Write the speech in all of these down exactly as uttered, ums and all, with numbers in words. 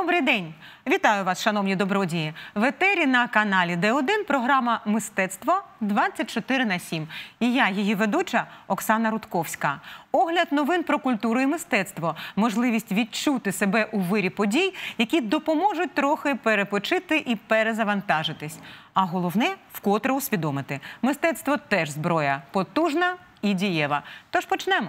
Добрий день! Вітаю вас, шановні добродії! В етері на каналі Д один програма «Мистецтво двадцять чотири на сім». І я, її ведуча Оксана Рудковська. Огляд новин про культуру і мистецтво, можливість відчути себе у вирі подій, які допоможуть трохи перепочити і перезавантажитись. А головне – вкотре усвідомити – мистецтво теж зброя, потужна і дієва. Тож почнемо.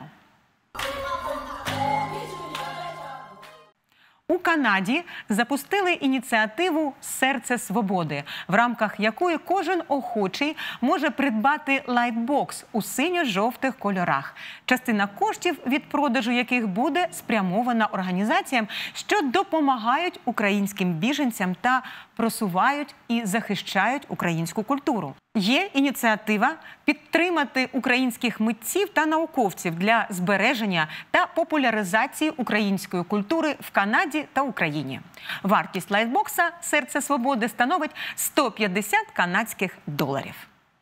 У Канаді запустили ініціативу «Серце свободи», в рамках якої кожен охочий може придбати лайтбокс у синьо-жовтих кольорах, частина коштів від продажу яких буде спрямована організаціям, що допомагають українським біженцям та просувають і захищають українську культуру. Є ініціатива підтримати українських митців та науковців для збереження та популяризації української культури в Канаді та Україні. Вартість лайтбокса «Серце свободи» становить сто п'ятдесят канадських доларів.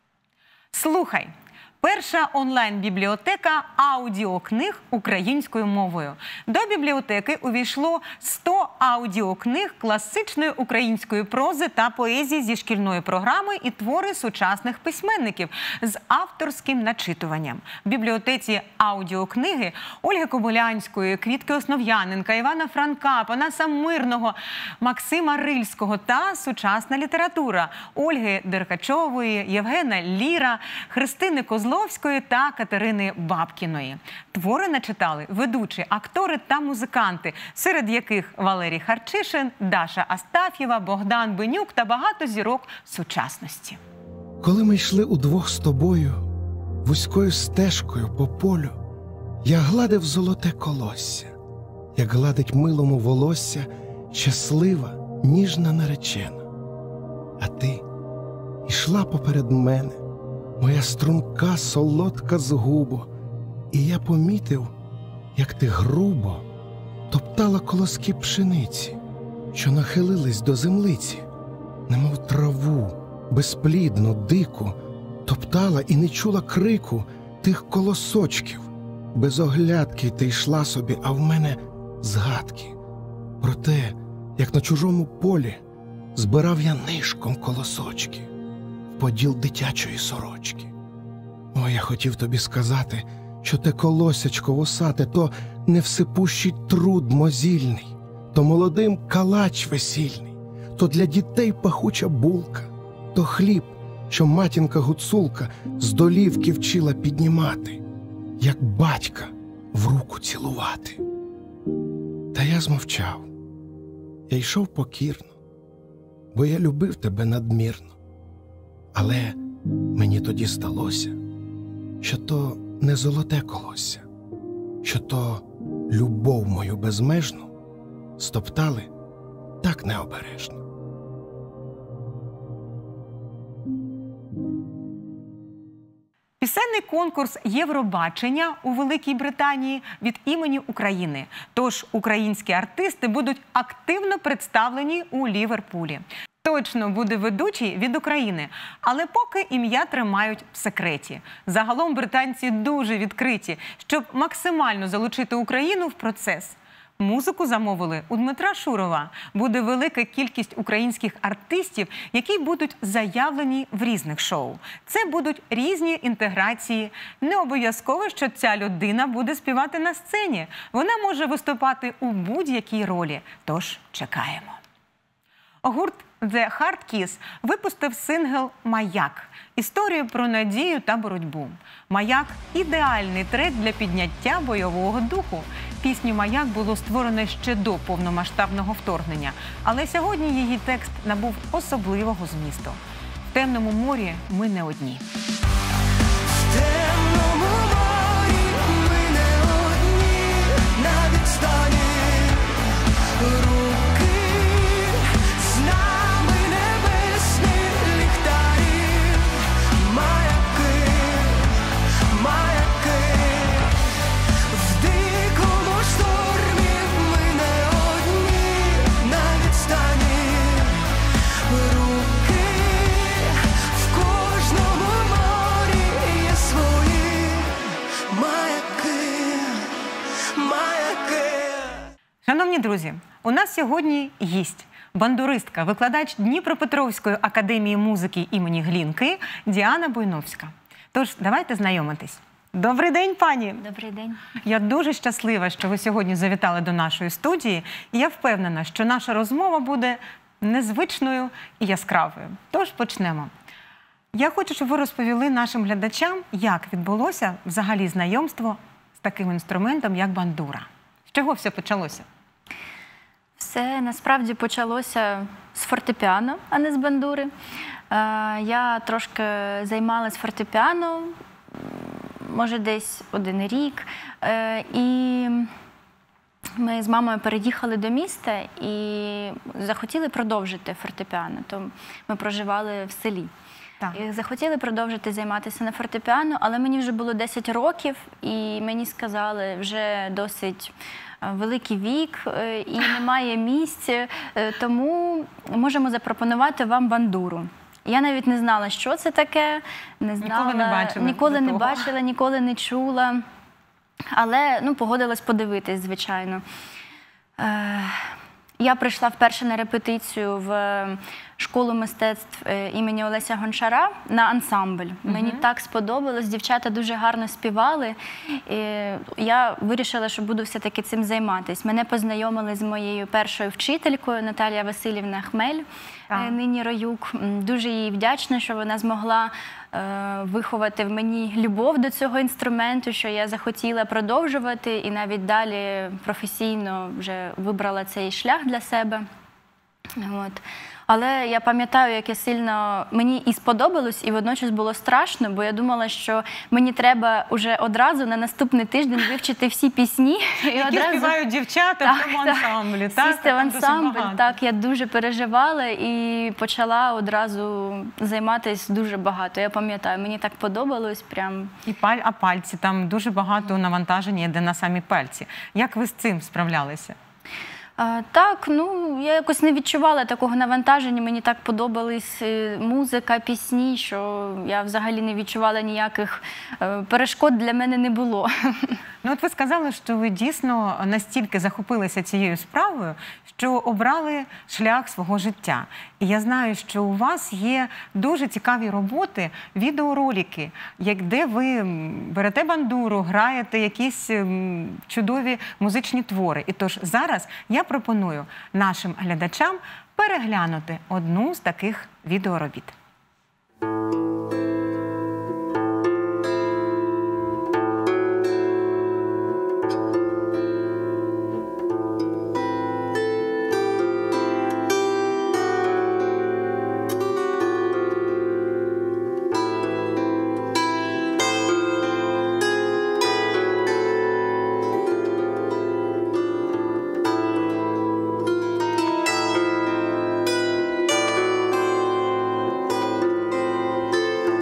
Слухай! Перша онлайн-бібліотека аудіокниг українською мовою. До бібліотеки увійшло сто аудіокниг класичної української прози та поезії зі шкільної програми і твори сучасних письменників з авторським начитуванням. В бібліотеці аудіокниги Ольги Кобилянської, Квітки Основ'яненка, Івана Франка, Панаса Мирного, Максима Рильського та сучасна література Ольги Деркачової, Євгена Ліра, Христини Козловської та Катерини Бабкіної. Твори начитали ведучі, актори та музиканти, серед яких Валерій Харчишин, Даша Астаф'єва, Богдан Бенюк та багато зірок сучасності. Коли ми йшли удвох з тобою, вузькою стежкою по полю, я гладив золоте колосся, як гладить милому волосся щаслива, ніжна наречена. А ти йшла поперед мене, моя струнка, солодка згубо, і я помітив, як ти грубо топтала колоски пшениці, що нахилились до землиці, немов траву, безплідну, дику, топтала і не чула крику тих колосочків. Без оглядки ти йшла собі, а в мене згадки про те, як на чужому полі збирав я нишком колосочки поділ дитячої сорочки. О, я хотів тобі сказати, що те колосячко вусате, то невсипущий труд мозільний, то молодим калач весільний, то для дітей пахуча булка, то хліб, що матінка-гуцулка з долівки вчила піднімати, як батька в руку цілувати. Та я змовчав, я йшов покірно, бо я любив тебе надмірно. Але мені тоді сталося, що то не золоте колосся, що то любов мою безмежну стоптали так необережно. Пісенний конкурс «Євробачення» у Великій Британії від імені України. Тож українські артисти будуть активно представлені у Ліверпулі. Точно буде ведучий від України, але поки ім'я тримають в секреті. Загалом британці дуже відкриті, щоб максимально залучити Україну в процес. Музику замовили у Дмитра Шурова. Буде велика кількість українських артистів, які будуть заявлені в різних шоу. Це будуть різні інтеграції. Не обов'язково, що ця людина буде співати на сцені. Вона може виступати у будь-якій ролі. Тож чекаємо. Гурт The Hard Kiss випустив сингл «Маяк» – історію про надію та боротьбу. «Маяк» – ідеальний трек для підняття бойового духу. Пісню «Маяк» було створено ще до повномасштабного вторгнення, але сьогодні її текст набув особливого змісту. В темному морі ми не одні. В темному морі ми не одні, на відстані руки. Руки в кожному Шановні друзі, у нас сьогодні гість, бандуристка, викладач Дніпропетровської академії музики імені Глінки Діана Буйновська. Тож, давайте знайомитись. Добрий день, пані! Добрий день. Я дуже щаслива, що ви сьогодні завітали до нашої студії. І я впевнена, що наша розмова буде незвичною і яскравою. Тож почнемо. Я хочу, щоб ви розповіли нашим глядачам, як відбулося взагалі знайомство з таким інструментом, як бандура. З чого все почалося? Все насправді почалося з фортепіано, а не з бандури. Е, Я трошки займалась фортепіано, може десь один рік. Е, І ми з мамою переїхали до міста і захотіли продовжити фортепіано. То ми проживали в селі. Так. І захотіли продовжити займатися на фортепіано, але мені вже було десять років, і мені сказали, вже досить великий вік е, і немає місць, е, тому можемо запропонувати вам бандуру. Я навіть не знала, що це таке, не знала, Ніколи не бачила ніколи до не того. бачила, ніколи не чула, але ну, погодилась подивитись, звичайно. Е, Я прийшла вперше на репетицію в школу мистецтв е, імені Олеся Гончара на ансамбль. Мені так сподобалось, дівчата дуже гарно співали. І я вирішила, що буду все-таки цим займатися. Мене познайомили з моєю першою вчителькою Наталія Васильівна Хмель, Так. е, нині Роюк. М, Дуже їй вдячна, що вона змогла е, виховати в мені любов до цього інструменту, що я захотіла продовжувати і навіть далі професійно вже вибрала цей шлях для себе. От. Але я пам'ятаю, як я сильно мені і сподобалось, і водночас було страшно, бо я думала, що мені треба вже одразу на наступний тиждень вивчити всі пісні. І Які одразу співають дівчата Так, в тому так. ансамблі. Так, сісти в там досить ансамбль. багато. Так, я дуже переживала і почала одразу займатися дуже багато. Я пам'ятаю, мені так подобалось прям. І паль, а пальці, там дуже багато навантаження йде на самі пальці. Як ви з цим справлялися? А, Так, ну я якось не відчувала такого навантаження. Мені так подобались е, музика, пісні, що я взагалі не відчувала ніяких е, перешкод, для мене не було. Ну, от ви сказали, що ви дійсно настільки захопилися цією справою, що обрали шлях свого життя. І я знаю, що у вас є дуже цікаві роботи, відеоролики, як- де ви м, берете бандуру, граєте якісь м, чудові музичні твори. І тож зараз я пропоную нашим глядачам переглянути одну з таких відеоробіт. Thank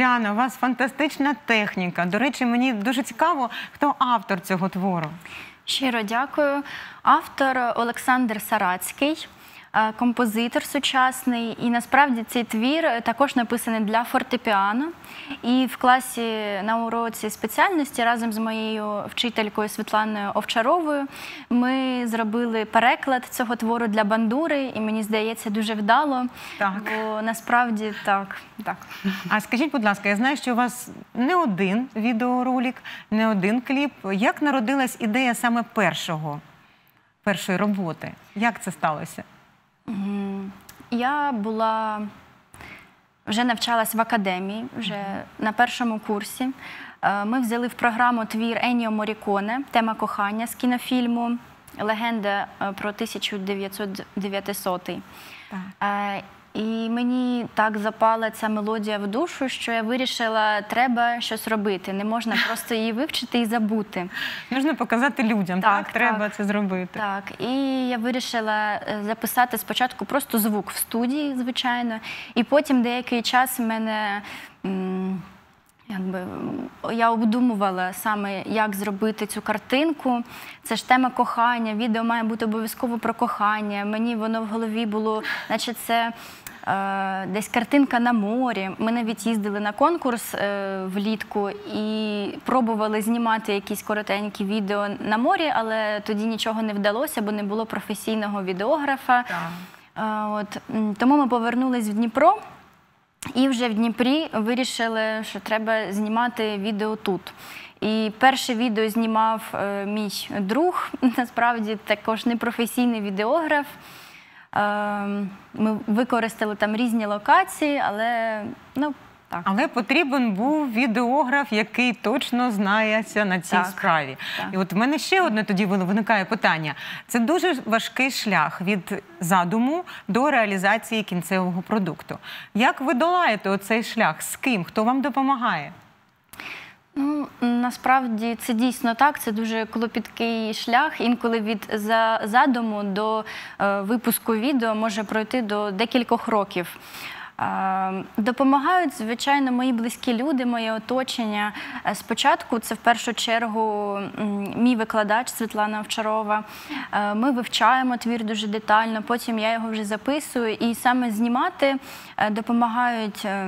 Діана, у вас фантастична техніка. До речі, мені дуже цікаво, хто автор цього твору. Щиро дякую. Автор Олександр Сарацький, е, композитор сучасний. І насправді цей твір також написаний для фортепіано. І в класі на уроці спеціальності разом з моєю вчителькою Світланою Овчаровою ми зробили переклад цього твору для бандури. І мені здається, дуже вдало. Так. Бо насправді так, так. А скажіть, будь ласка, я знаю, що у вас не один відеоролик, не один кліп. Як народилась ідея саме першого, першої роботи? Як це сталося? Я була, вже навчалась в академії, вже на першому курсі. Е, Ми взяли в програму твір Енніо Морріконе «Тема кохання» з кінофільму «Легенда е, про тисяча дев'ятсот дев'ятий». Е, І мені так запала ця мелодія в душу, що я вирішила, треба щось робити. Не можна просто її вивчити і забути. Можна показати людям, так? Так, Треба так. це зробити. Так, і я вирішила е, записати спочатку просто звук в студії, звичайно, і потім деякий час в мене, м, якби, м, я обдумувала саме, як зробити цю картинку. Це ж тема кохання, відео має бути обов'язково про кохання. Мені воно в голові було, наче це е, десь картинка на морі. Ми навіть їздили на конкурс е, влітку і пробували знімати якісь коротенькі відео на морі, але тоді нічого не вдалося, бо не було професійного відеографа. Так. Е, от, м, тому ми повернулись в Дніпро і вже в Дніпрі вирішили, що треба знімати відео тут. І перше відео знімав е, мій друг, насправді також непрофесійний відеограф. Е, ми використали там різні локації, але ну, так. Але потрібен був відеограф, який точно знається на цій Так, справі. так. І от в мене ще одне тоді виникає питання. Це дуже важкий шлях від задуму до реалізації кінцевого продукту. Як ви долаєте оцей шлях? З ким? Хто вам допомагає? Ну, насправді це дійсно так, це дуже клопіткий шлях. Інколи від за- задуму до е, випуску відео може пройти до декількох років. Е, Допомагають, звичайно, мої близькі люди, моє оточення. Е, Спочатку це в першу чергу м, мій викладач Світлана Овчарова. Е, Ми вивчаємо твір дуже детально, потім я його вже записую. І саме знімати е, допомагають е,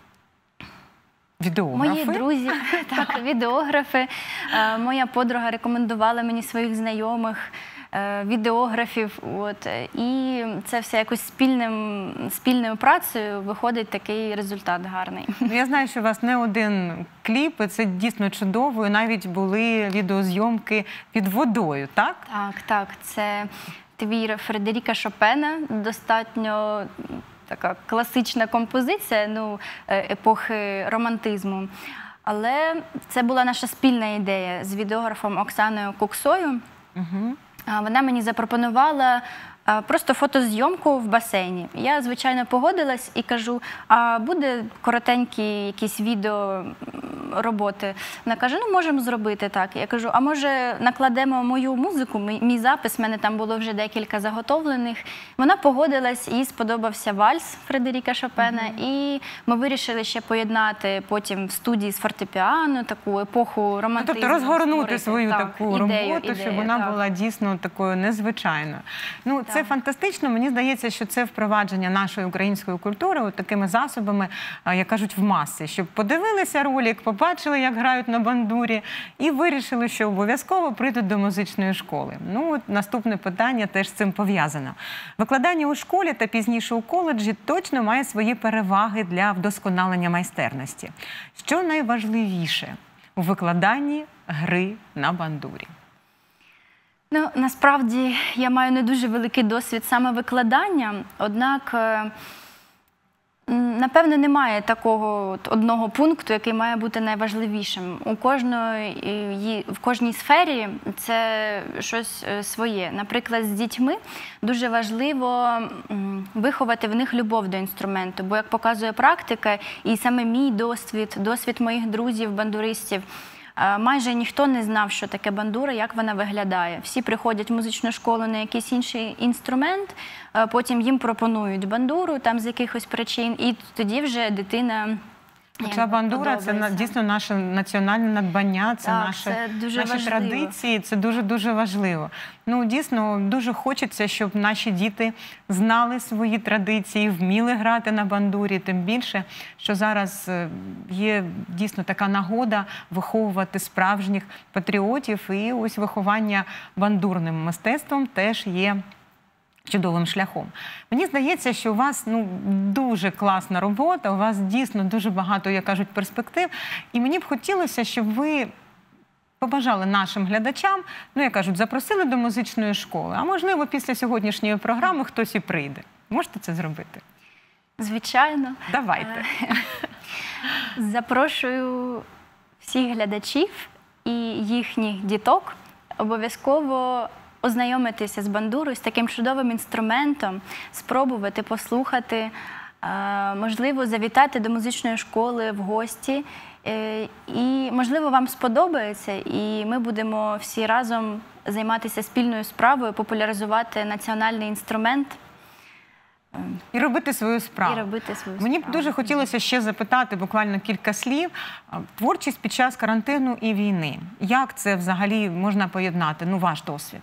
Відеографи? мої друзі, так, відеографи. Е, Моя подруга рекомендувала мені своїх знайомих е, відеографів. От, е, і це все якось спільним, спільною працею виходить такий результат гарний. Ну, я знаю, що у вас не один кліп, і це дійсно чудово, і навіть були відеозйомки під водою, так? Так, так, це твір Фредеріка Шопена, достатньо така класична композиція, ну, е, епохи романтизму. Але це була наша спільна ідея з відеографом Оксаною Куксою. Угу. А, Вона мені запропонувала а, просто фотозйомку в басейні. Я, звичайно, погодилась і кажу, а буде коротенькі якісь відео м, роботи? Вона каже, ну, можемо зробити так. Я кажу, а може накладемо мою музику, мій, мій запис, в мене там було вже декілька заготовлених. Вона погодилась, їй сподобався вальс Фредеріка Шопена, і ми вирішили ще поєднати потім в студії з фортепіано таку епоху Ну, романтизму. тобто розгорнути створити. свою Так, таку ідею, роботу, ідею, щоб вона так. була дійсно такою незвичайною. Ну, це Так. фантастично. Мені здається, що це впровадження нашої української культури от такими засобами, а, як кажуть, в маси. Щоб подивилися ролик, побачили, як грають на бандурі, і вирішили, що обов'язково прийдуть до музичної школи. Ну, от наступне питання теж з цим пов'язано. Викладання у школі та пізніше у коледжі точно має свої переваги для вдосконалення майстерності. Що найважливіше у викладанні гри на бандурі? Ну, насправді, я маю не дуже великий досвід саме викладання, однак, е, м, напевно, немає такого от одного пункту, який має бути найважливішим. У кожної, її- в кожній сфері це щось е, своє. Наприклад, з дітьми дуже важливо м, виховати в них любов до інструменту, бо, як показує практика, і саме мій досвід, досвід моїх друзів, бандуристів, Е, майже ніхто не знав, що таке бандура, як вона виглядає. Всі приходять в музичну школу на якийсь інший інструмент, е, потім їм пропонують бандуру там з якихось причин, і тоді вже дитина Хоча Як бандура – це на- подобається. дійсно наше національне надбання, це Так, наше, це дуже наші важливо. традиції, це дуже-дуже важливо. Ну, дійсно, дуже хочеться, щоб наші діти знали свої традиції, вміли грати на бандурі, тим більше, що зараз е, є дійсно така нагода виховувати справжніх патріотів, і ось виховання бандурним мистецтвом теж є чудовим шляхом. Мені здається, що у вас ну, дуже класна робота, у вас дійсно дуже багато, як кажуть, перспектив. І мені б хотілося, щоб ви побажали нашим глядачам, ну, як кажуть, запросили до музичної школи. А можливо, після сьогоднішньої програми хтось і прийде. Можете це зробити? Звичайно. Давайте. Запрошую всіх глядачів і їхніх діток обов'язково ознайомитися з бандурою, з таким чудовим інструментом, спробувати, послухати, е, можливо, завітати до музичної школи в гості. Е, І, можливо, вам сподобається, і ми будемо всі разом займатися спільною справою, популяризувати національний інструмент І робити свою справу. і робити свою Мені б справу. дуже хотілося ще запитати буквально кілька слів. А, Творчість під час карантину і війни. Як це взагалі можна поєднати? Ну, ваш досвід.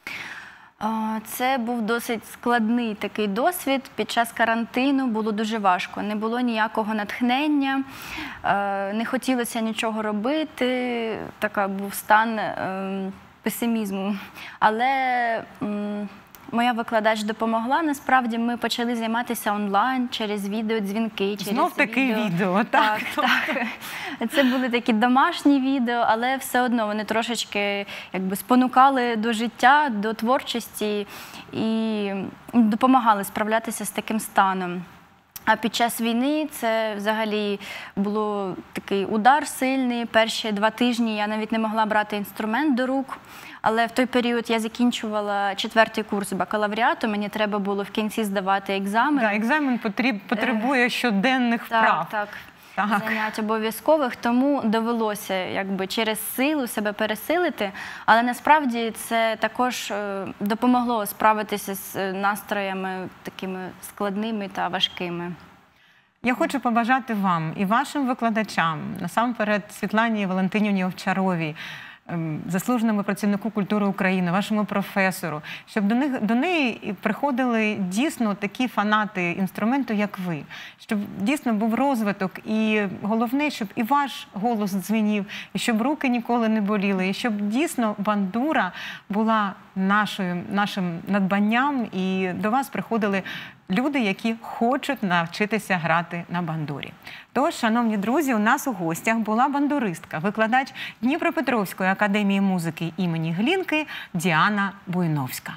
А, Це був досить складний такий досвід. Під час карантину було дуже важко. Не було ніякого натхнення, е, не хотілося нічого робити. Такий був стан е, песимізму. Але м, моя викладач допомогла. Насправді ми почали займатися онлайн через відеодзвінки. Через Знов таки відео, так? Так, так. Це були такі домашні відео, але все одно вони трошечки якби спонукали до життя, до творчості і допомагали справлятися з таким станом. А під час війни це взагалі було такий удар сильний. Перші два тижні я навіть не могла брати інструмент до рук. Але в той період я закінчувала четвертий курс бакалавріату, мені треба було в кінці здавати екзамен. Да, екзамен потріб, потребує щоденних вправ. Так, так. Так. Занять обов'язкових, тому довелося якби через силу себе пересилити, але насправді це також е, допомогло справитися з е, настроями такими складними та важкими. Я хочу побажати вам і вашим викладачам, насамперед Світлані Валентинівні Овчаровій, ем, заслуженому працівнику культури України, вашому професору, щоб до них до неї приходили дійсно такі фанати інструменту, як ви, щоб дійсно був розвиток, і головне, щоб і ваш голос дзвенів, і щоб руки ніколи не боліли, і щоб дійсно бандура була нашою, нашим надбанням, і до вас приходили люди, які хочуть навчитися грати на бандурі. Тож, шановні друзі, у нас у гостях була бандуристка, викладач Дніпропетровської академії музики імені Глінки Діана Буйновська.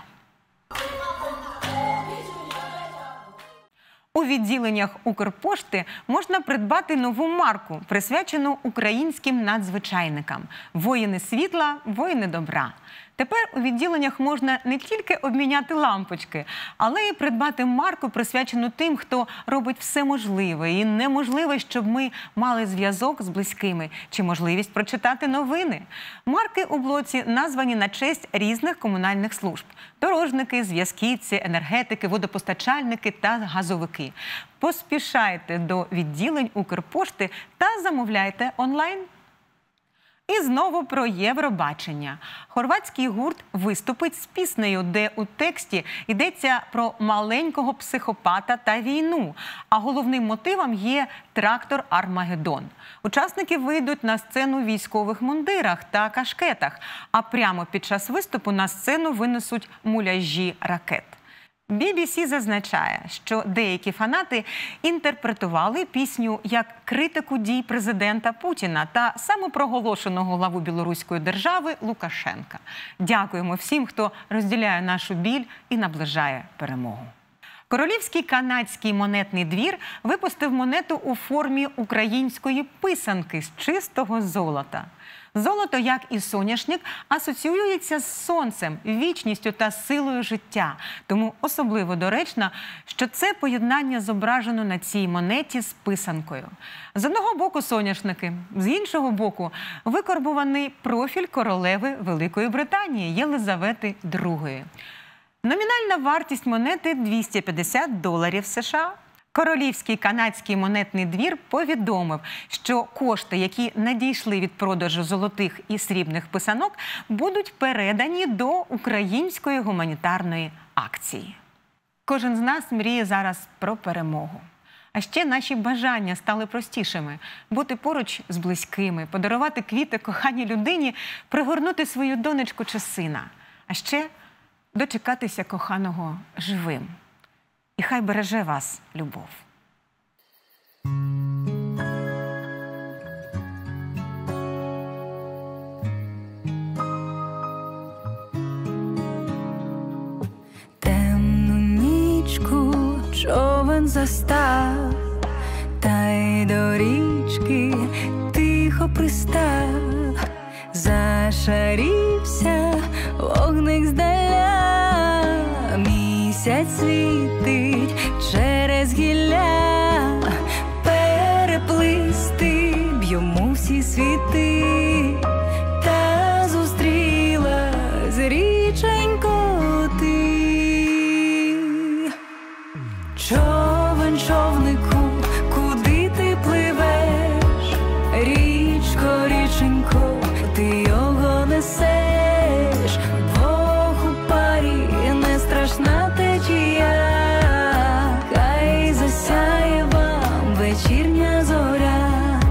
У відділеннях Укрпошти можна придбати нову марку, присвячену українським надзвичайникам – воїни світла, воїни добра. Тепер у відділеннях можна не тільки обміняти лампочки, але й придбати марку, присвячену тим, хто робить все можливе і неможливе, щоб ми мали зв'язок з близькими чи можливість прочитати новини. Марки у блоці названі на честь різних комунальних служб – дорожники, зв'язківці, енергетики, водопостачальники та газовики. Поспішайте до відділень Укрпошти та замовляйте онлайн. І знову про Євробачення. Хорватський гурт виступить з піснею, де у тексті йдеться про маленького психопата та війну, а головним мотивом є трактор «Армагеддон». Учасники вийдуть на сцену в військових мундирах та кашкетах, а прямо під час виступу на сцену винесуть муляжі ракет. бі бі сі зазначає, що деякі фанати інтерпретували пісню як критику дій президента Путіна та самопроголошеного главу білоруської держави Лукашенка. Дякуємо всім, хто розділяє нашу біль і наближає перемогу. Королівський канадський монетний двір випустив монету у формі української писанки з чистого золота. Золото, як і соняшник, асоціюється з сонцем, вічністю та силою життя. Тому особливо доречно, що це поєднання зображено на цій монеті з писанкою. З одного боку соняшники, з іншого боку викарбуваний профіль королеви Великої Британії Єлизавети другої. Номінальна вартість монети – двісті п'ятдесят доларів США. Королівський канадський монетний двір повідомив, що кошти, які надійшли від продажу золотих і срібних писанок, будуть передані до української гуманітарної акції. Кожен з нас мріє зараз про перемогу. А ще наші бажання стали простішими – бути поруч з близькими, подарувати квіти коханій людині, пригорнути свою донечку чи сина. А ще дочекатися коханого живим. І хай береже вас любов. Темну нічку човен застав, та й до річки тихо пристав. Зашарівся вогник здаля, місяць світить через гілля, переплисти б йому всі світи, та зустрілась річенько ти. Човен, човнику, куди ти пливеш? Річко, річенько, ти його несеш. Вдвох у парі не страшна течія, хай засяє вам вечірня зоря.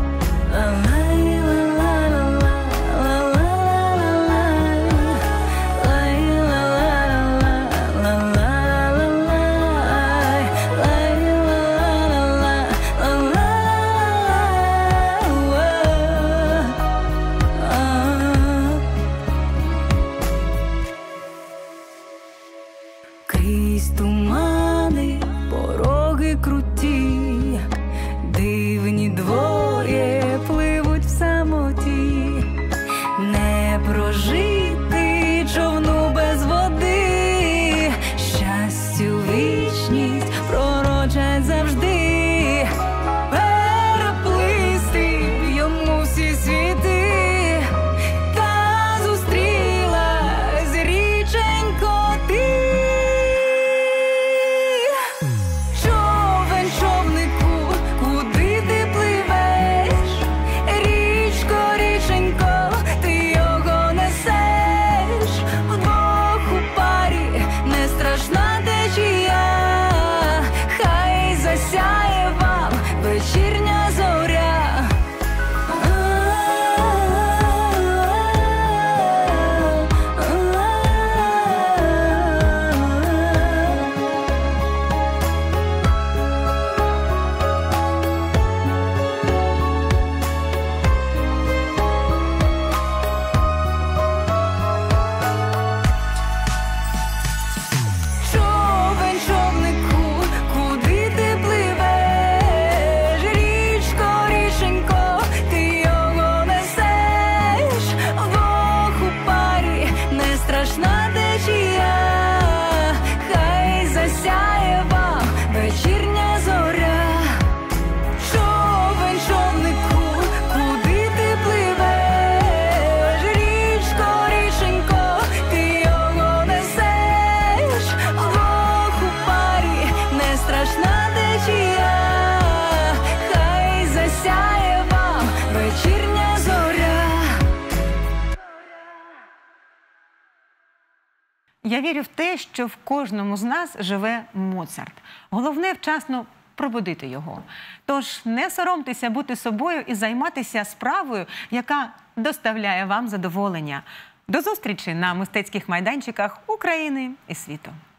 Крізь тумани, пороги круті, дивні двоє пливуть в самоті. Не прожити човну без води, щастю вічність пророчать завжди. Переплисти йому всі світи, та зустрілась річенько ти. Човен, човнику, куди ти пливеш? Річко, річенько, ти його несеш. Вдвох у парі не страшна течія, хай засяє вам вечірня зоря. Човен, човнику, куди ти пливеш? Річко, річенько, ти його несеш. Вдвох у парі не страшна течія, хай засяє вам вечірня зоря. Човен, човнику, куди ти пливеш? Річко, річенько, ти його несеш. Вдвох у парі не страшна течія, хай засяє вам вечірня зоря. Я вірю в те, що в кожному з нас живе Моцарт. Головне – вчасно пробудити його. Тож не соромтеся бути собою і займатися справою, яка доставляє вам задоволення. До зустрічі на мистецьких майданчиках України і світу.